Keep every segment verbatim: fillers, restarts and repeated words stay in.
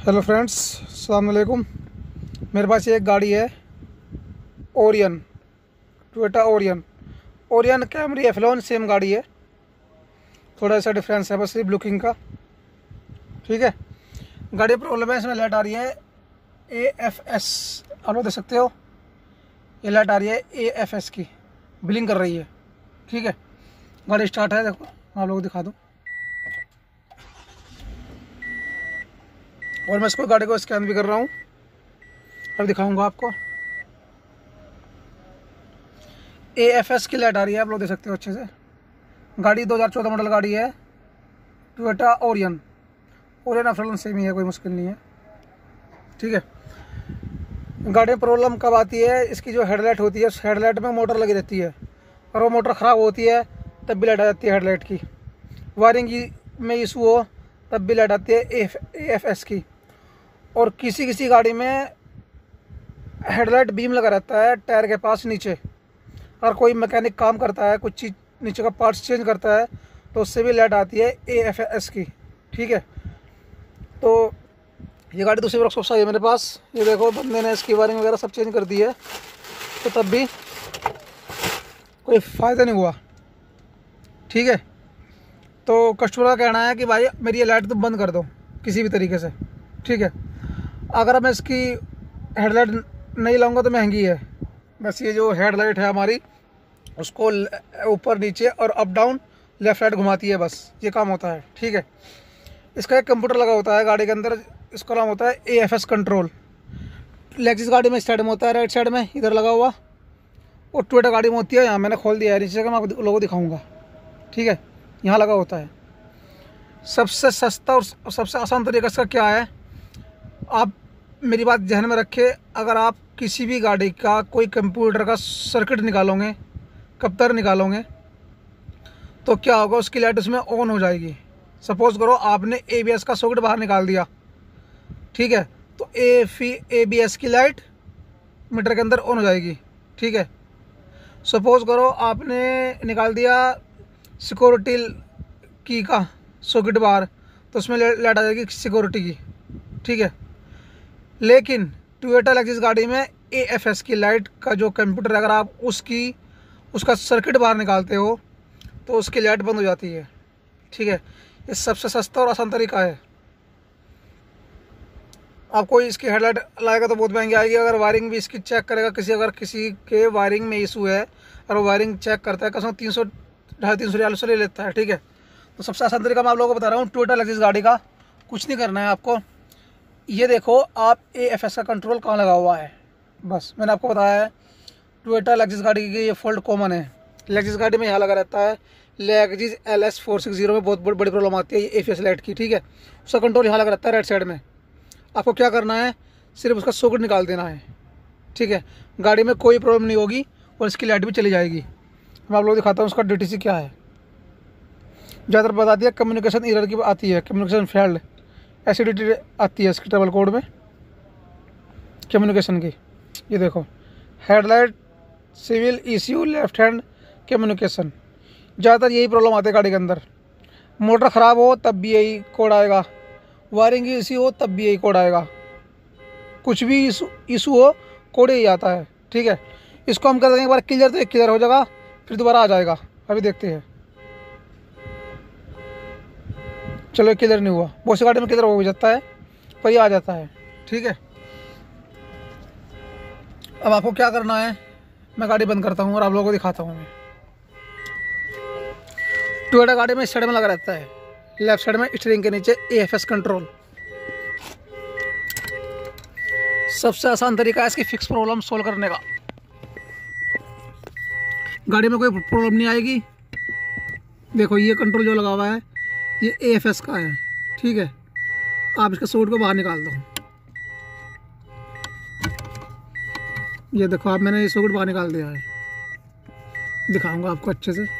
Hello friends, अस्सलाम वालेकुम। मेरे पास ये एक गाड़ी है, Aurion, Toyota Aurion Aurion Camry Avalon, same गाड़ी है, थोड़ा सा डिफरेंस है बस सिर्फ लुकिंग का। ठीक है, गाड़ी प्रॉब्लम है, इसमें लाइट आ रही है ए एफ एस, आप लोग देख सकते हो, ये लाइट आ रही है ए एफ एस की, ब्लिंक कर रही है। ठीक है, गाड़ी स्टार्ट है, देखो आप लोग दिखा दूँ, और मैं इसको गाड़ी को स्कैन भी कर रहा हूँ, अब दिखाऊंगा आपको। ए एफ एस की लाइट आ रही है, आप लोग देख सकते हो अच्छे से। गाड़ी दो हज़ार चौदह मॉडल गाड़ी है, Toyota Aurion Aurion Avalon same ही है, कोई मुश्किल नहीं है। ठीक है, गाड़ी में प्रॉब्लम कब आती है, इसकी जो हेडलाइट होती है, उस हेडलाइट में मोटर लगी रहती है, और वो मोटर ख़राब होती है तब भी लाइट आ जाती है हेडलाइट की। वायरिंग में इशू हो तब भी लाइट आती है ए एफ एस की। और किसी किसी गाड़ी में हेडलाइट बीम लगा रहता है टायर के पास नीचे, अगर कोई मैकेनिक काम करता है, कुछ चीज़ नीचे का पार्ट्स चेंज करता है तो उससे भी लाइट आती है ए एफ एस की। ठीक है, तो ये गाड़ी दूसरी वर्कशॉप आई है मेरे पास, ये देखो बंदे ने इसकी वायरिंग वगैरह सब चेंज कर दी है, तो तब भी कोई फ़ायदा नहीं हुआ। ठीक है, तो कस्टमर का कहना है कि भाई मेरी ये लाइट तुम बंद कर दो किसी भी तरीके से। ठीक है, अगर मैं इसकी हेडलाइट नहीं लाऊंगा तो महंगी है, बस ये जो हेडलाइट है हमारी, उसको ऊपर नीचे और अप डाउन लेफ़्ट राइट घुमाती है, बस ये काम होता है। ठीक है, इसका एक कंप्यूटर लगा होता है गाड़ी के अंदर, इसका नाम होता है A F S control. Lexus गाड़ी में इस साइड में होता है, राइट साइड में इधर लगा हुआ, और टोयोटा गाड़ी में होती है यहाँ, मैंने खोल दिया है नीचे का, मैं आपको लोगों को दिखाऊँगा। ठीक है, यहाँ लगा होता है। सबसे सस्ता और सबसे आसान तरीका इसका क्या है, आप मेरी बात ध्यान में रखें, अगर आप किसी भी गाड़ी का कोई कंप्यूटर का सर्किट निकालोगे, कप्तर निकालोगे, तो क्या होगा, उसकी लाइट उसमें ऑन हो जाएगी। सपोज़ करो आपने ए बी एस का सॉकेट बाहर निकाल दिया, ठीक है, तो ए फी ए बी एस की लाइट मीटर के अंदर ऑन हो जाएगी। ठीक है, सपोज़ करो आपने निकाल दिया सिक्योरिटी की का सॉकेट बाहर, तो उसमें लाइट आ जाएगी सिक्योरिटी की। ठीक है, लेकिन टोयोटा लेक्सिस गाड़ी में ए एफ एस की लाइट का जो कंप्यूटर, अगर आप उसकी उसका सर्किट बाहर निकालते हो तो उसकी लाइट बंद हो जाती है। ठीक है, ये सबसे सस्ता और आसान तरीका है। आप कोई इसकी हेडलाइट लाएगा तो बहुत महंगी आएगी, अगर वायरिंग भी इसकी चेक करेगा किसी, अगर किसी के वायरिंग में इशू है और वायरिंग चेक करता है, कसम तीन सौ ढाई तीन सौ रियाल से ले लेता है। ठीक है, तो सबसे आसान तरीका मैं आप लोगों को बता रहा हूँ, टोयोटा लेक्सिस गाड़ी का कुछ नहीं करना है आपको। ये देखो आप ए एफ एस का कंट्रोल कहाँ लगा हुआ है, बस मैंने आपको बताया है। टोयोटा लेक्सिस गाड़ी की ये फॉल्ट कॉमन है, लेक्सिस गाड़ी में यहाँ लगा रहता है, Lexus L S four six zero में बहुत बड़ी प्रॉब्लम आती है ये ए एफ एस लाइट की। ठीक है, उसका कंट्रोल यहाँ लगा रहता है राइट साइड में। आपको क्या करना है, सिर्फ उसका सॉकेट निकाल देना है। ठीक है, गाड़ी में कोई प्रॉब्लम नहीं होगी और इसकी लाइट भी चली जाएगी। मैं आप लोग दिखाता हूँ उसका डी टी सी क्या है। ज़्यादातर बता दिया कम्युनिकेशन एरर की आती है, कम्युनिकेशन फेल्ड एसिडिटी आती है इसकी ट्रेवल कोड में कम्युनिकेशन की। ये देखो, headlight swivel ECU left hand communication, ज़्यादातर यही प्रॉब्लम आती है गाड़ी के अंदर। मोटर ख़राब हो तब भी यही कोड आएगा, वायरिंग की इशू हो तब भी यही कोड आएगा, कुछ भी इशू इशू हो कोड यही आता है। ठीक है, इसको हम कर देंगे एक बार क्लियर, तो एक क्लियर हो जाएगा, फिर दोबारा आ जाएगा। अभी देखते हैं, चलो क्लियर नहीं हुआ, बहुत सी गाड़ी में क्लियर हो भी जाता है, पर ये आ जाता है। ठीक है, अब आपको क्या करना है, मैं गाड़ी बंद करता हूँ और आप लोगों को दिखाता हूँ। मैं टोयोटा गाड़ी में इस साइड में लगा रहता है, लेफ्ट साइड में स्टीयरिंग के नीचे ए एफ एस कंट्रोल। सबसे आसान तरीका है इसकी फिक्स प्रॉब्लम सोल्व करने का, गाड़ी में कोई प्रॉब्लम नहीं आएगी। देखो ये कंट्रोल जो लगा हुआ है ये ए एफ एस का है। ठीक है, आप इसके सॉकेट को बाहर निकाल दो, ये देखो आप, मैंने ये सॉकेट बाहर निकाल दिया है, दिखाऊंगा आपको अच्छे से।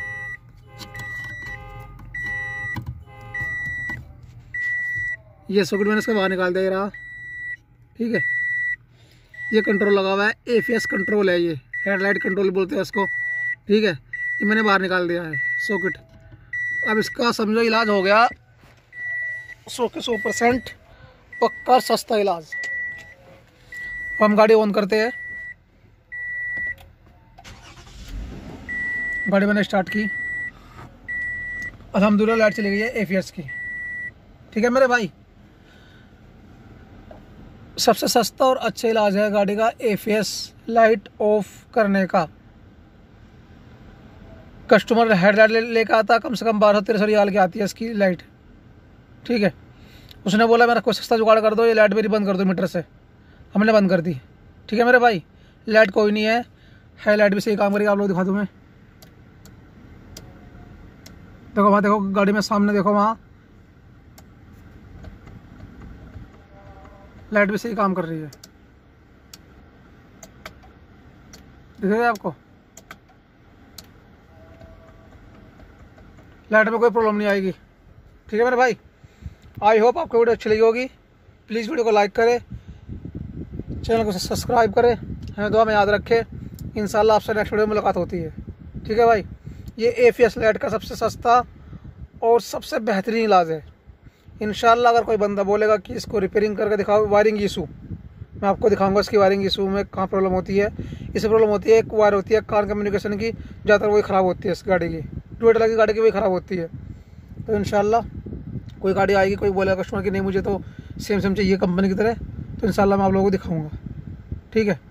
ये सॉकेट मैंने इसका बाहर निकाल दिया, ये रहा। ठीक है, ये कंट्रोल लगा हुआ है, ए एफ एस कंट्रोल है, ये हेडलाइट कंट्रोल बोलते हैं इसको। ठीक है, ये मैंने बाहर निकाल दिया है सॉकेट। अब इसका समझो इलाज हो गया सौ के सौ परसेंट, पक्का सस्ता इलाज। हम गाड़ी ऑन करते हैं। गाड़ी मैंने स्टार्ट की, अल्हम्दुलिल्लाह लाइट चली गई है एफएस की। ठीक है मेरे भाई, सबसे सस्ता और अच्छा इलाज है गाड़ी का एफएस लाइट ऑफ करने का। कस्टमर हेडलाइट लेकर आता, कम से कम बारह तेरह सौ रियाल की आती है इसकी लाइट। ठीक है, उसने बोला मेरा कोई सस्ता जुगाड़ कर दो, ये लाइट मेरी बंद कर दो मीटर से। हमने बंद कर दी। ठीक है मेरे भाई, लाइट कोई नहीं है, है लाइट भी सही काम करेगी। आप लोग दिखा दूँ मैं, देखो वहाँ, देखो गाड़ी में सामने देखो, वहाँ लाइट भी सही काम कर रही है। दिख रहा है आपको? लाइट में कोई प्रॉब्लम नहीं आएगी। ठीक है मेरे भाई, आई होप आपको वीडियो अच्छी लगी होगी। प्लीज़ वीडियो को लाइक करें, चैनल को सब्सक्राइब करें, हमें दुआ में याद रखें। इंशाल्लाह आपसे नेक्स्ट वीडियो में मुलाकात होती है। ठीक है भाई, ये एफएस लाइट का सबसे सस्ता और सबसे बेहतरीन इलाज है। इंशाल्लाह अगर कोई बंदा बोलेगा कि इसको रिपेयरिंग करके दिखाओ, वायरिंग इशू, मैं आपको दिखाऊंगा इसकी वायरिंग इशू में कहाँ प्रॉब्लम होती है। इससे प्रॉब्लम होती है, एक वायर होती है कार कम्युनिकेशन की, ज़्यादातर वही ख़राब होती है इस गाड़ी की, टोयोटा की गाड़ी की वही ख़राब होती है। तो इंशाल्लाह कोई गाड़ी आएगी, कोई बोलेगा कस्टमर की नहीं मुझे तो सेम सेम चाहिए कंपनी की तरह, तो इंशाल्लाह मैं आप लोगों को दिखाऊंगा। ठीक है,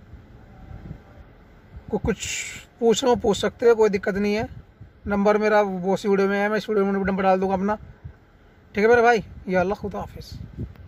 को कुछ पूछना हो पूछ सकते हो, कोई दिक्कत नहीं है। नंबर मेरा वो सी वीडियो में है, मैं इस वीडियो में नंबर डाल दूँगा अपना। ठीक है मेरे भाई, या अल्लाह खुदा हाफिज़।